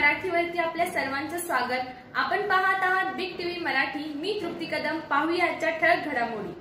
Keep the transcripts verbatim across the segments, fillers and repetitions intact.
मराठीवरती आपल्या सर्वांचं स्वागत। आपण पाहत आहात बिग टीव्ही मराठी। मी तृप्ती कदम। पाहूया आजच्या ठळक घडामोडी।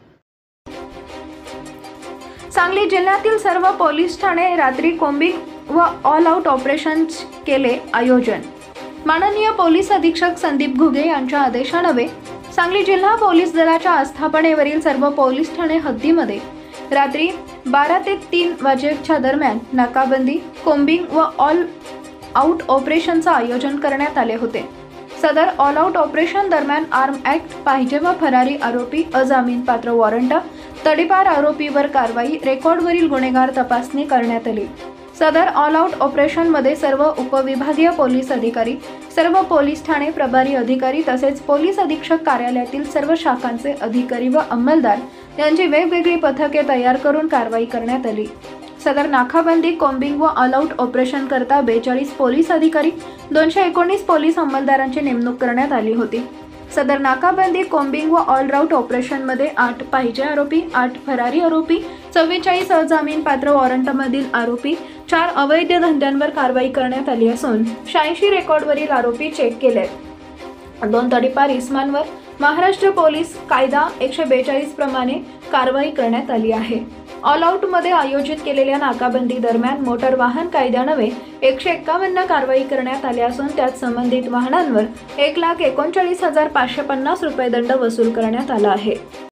सांगली जिल्ह्यातील सर्व पोलीस ठाणे रात्री कोम्बिंग व ऑल आउट ऑपरेशन्स केले आयोजन। माननीय पोलीस अधीक्षक संदीप घुगे यांच्या आदेशान्वये सांगली जिल्हा पोलीस दलाच्या आस्थापनेवरील सर्व पोलीस ठाणे हद्दीमध्ये रात्री बारा ते तीन वाजेच्या दरम्यान नाकाबंदी, कोम्बिंग व ऑल आउट ऑपरेशनचे आयोजन करण्यात आले होते। सदर ऑल आउट ऑपरेशन दरम्यान आर्म ऍक्ट, पाहिजे व फरारी आरोपी, अजामीन पात्र वॉरंट, तडीपार आरोपीवर कारवाई, रेकॉर्डवरील गुन्हेगार तपासणी करण्यात आली। सदर ऑल आउट ऑपरेशन मध्ये सर्व उपविभागीय पोलीस अधिकारी, सर्व पोलीस ठाणे प्रभारी अधिकारी तसेच पोलीस अधीक्षक कार्यालयातील सर्व शाखांचे अधिकारी व अंमलदार यांची वेगवेगळी पथके तयार करून कारवाई करण्यात आली। सदर नाकाबंदी, कोम्बिंग व ऑल आउट ऑपरेशन करता बेचाळीस पोलीस अधिकारी, दोनशे एकोणीस पोलीस अंमलदारांची नेमणूक करण्यात आली होती। सदर नाकाबंदी, कोम्बिंग व ऑल आउट ऑपरेशन मध्ये आठ पाहिजे आरोपी, आठ फरारी आरोपी, चव्वेचाळीस अजामीन पात्र वॉरंट मधील आरोपी, चार अवैध धंद्यांवर कारवाई करण्यात आली असून शहाऐंशी रेकॉर्डवरील आरोपी चेक केले। दोन तडीपार इस्मांवर महाराष्ट्र पोलीस कायदा एकशे बेचाळीस प्रमाणे कारवाई करण्यात आली आहे। ऑल आउट मध्ये आयोजित केलेल्या नाकाबंदी दरम्यान मोटर वाहन कायद्यान्वये एकशे एक्कावन्न कारवाई करण्यात आली असून त्यात संबंधित वाहनांवर एक लाख एकोणचाळीस हजार पाचशे पन्नास रुपये दंड वसूल करण्यात आला आहे।